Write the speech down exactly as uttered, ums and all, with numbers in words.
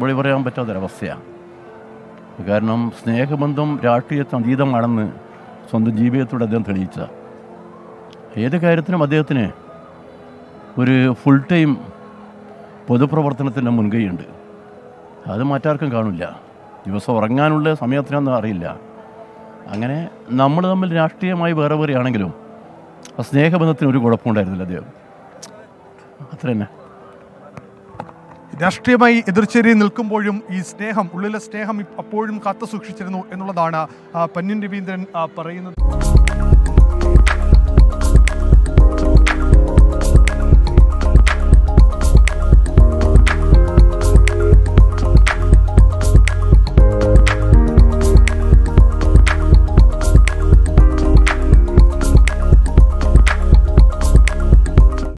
മറുപടി പറയാൻ പറ്റാത്തൊരവസ്ഥയാണ്. കാരണം സ്നേഹബന്ധം രാഷ്ട്രീയത്തിന് അതീതമാണെന്ന് സ്വന്തം ജീവിതത്തോടെ അദ്ദേഹം തെളിയിച്ച ഏത് കാര്യത്തിനും അദ്ദേഹത്തിന് ഒരു ഫുൾ ടൈം പൊതുപ്രവർത്തനത്തിൻ്റെ മുൻകൈയുണ്ട്. അത് മറ്റാർക്കും കാണില്ല. ദിവസം ഉറങ്ങാനുള്ള സമയത്തിനൊന്നും അറിയില്ല. അങ്ങനെ നമ്മൾ തമ്മിൽ രാഷ്ട്രീയമായി വേറെ വേറെയാണെങ്കിലും ആ സ്നേഹബന്ധത്തിന് ഒരു കുഴപ്പമുണ്ടായിരുന്നില്ല അദ്ദേഹം. അത്ര തന്നെ. രാഷ്ട്രീയമായി എതിർച്ചേരി നിൽക്കുമ്പോഴും ഈ സ്നേഹം, ഉള്ളിലെ സ്നേഹം അപ്പോഴും കാത്തു സൂക്ഷിച്ചിരുന്നു എന്നുള്ളതാണ് പന്ന്യൻ രവീന്ദ്രൻ പറയുന്നത്.